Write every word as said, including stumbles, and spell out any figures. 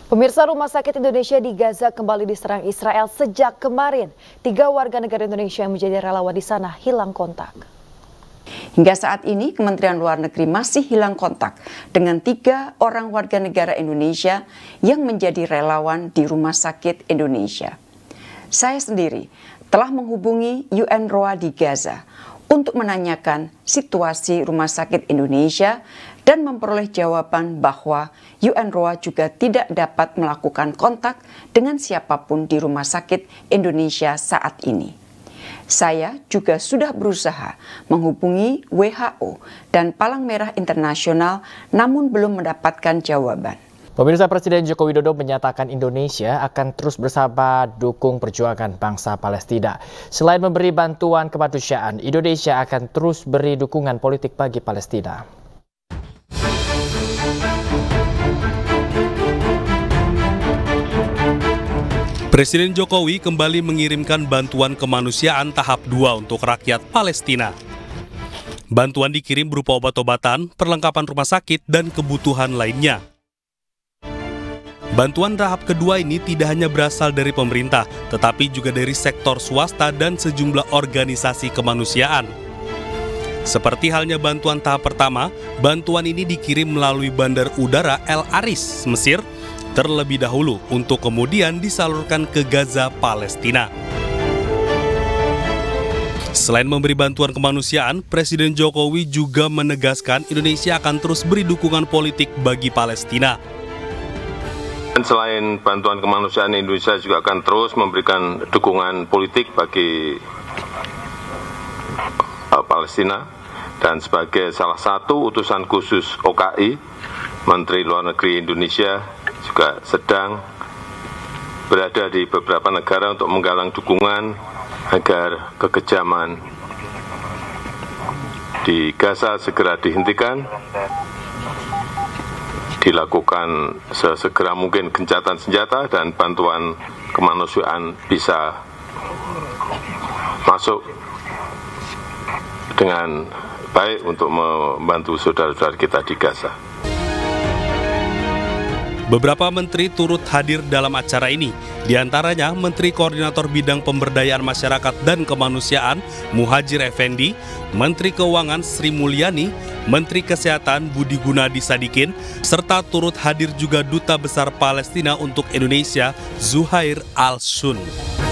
Pemirsa, Rumah Sakit Indonesia di Gaza kembali diserang Israel sejak kemarin. Tiga warga negara Indonesia yang menjadi relawan di sana hilang kontak. Hingga saat ini, Kementerian Luar Negeri masih hilang kontak dengan tiga orang warga negara Indonesia yang menjadi relawan di Rumah Sakit Indonesia. Saya sendiri telah menghubungi U N R W A di Gaza untuk menanyakan situasi Rumah Sakit Indonesia dan memperoleh jawaban bahwa U N R W A juga tidak dapat melakukan kontak dengan siapapun di Rumah Sakit Indonesia saat ini. Saya juga sudah berusaha menghubungi W H O dan Palang Merah Internasional namun belum mendapatkan jawaban. Pemirsa, Presiden Joko Widodo menyatakan Indonesia akan terus bersama dukung perjuangan bangsa Palestina. Selain memberi bantuan kemanusiaan, Indonesia akan terus beri dukungan politik bagi Palestina. Presiden Jokowi kembali mengirimkan bantuan kemanusiaan tahap dua untuk rakyat Palestina. Bantuan dikirim berupa obat-obatan, perlengkapan rumah sakit, dan kebutuhan lainnya. Bantuan tahap kedua ini tidak hanya berasal dari pemerintah, tetapi juga dari sektor swasta dan sejumlah organisasi kemanusiaan. Seperti halnya bantuan tahap pertama, bantuan ini dikirim melalui Bandar Udara El Aris, Mesir, terlebih dahulu untuk kemudian disalurkan ke Gaza, Palestina. Selain memberi bantuan kemanusiaan, Presiden Jokowi juga menegaskan Indonesia akan terus beri dukungan politik bagi Palestina. Dan selain bantuan kemanusiaan, Indonesia juga akan terus memberikan dukungan politik bagi uh, Palestina. Dan sebagai salah satu utusan khusus O K I, Menteri Luar Negeri Indonesia juga sedang berada di beberapa negara untuk menggalang dukungan agar kekejaman di Gaza segera dihentikan, dilakukan sesegera mungkin gencatan senjata dan bantuan kemanusiaan bisa masuk dengan baik untuk membantu saudara-saudara kita di Gaza. Beberapa menteri turut hadir dalam acara ini, diantaranya Menteri Koordinator Bidang Pemberdayaan Masyarakat dan Kemanusiaan Muhadjir Effendi, Menteri Keuangan Sri Mulyani, Menteri Kesehatan Budi Gunadi Sadikin, serta turut hadir juga Duta Besar Palestina untuk Indonesia Zuhair Al-Sun.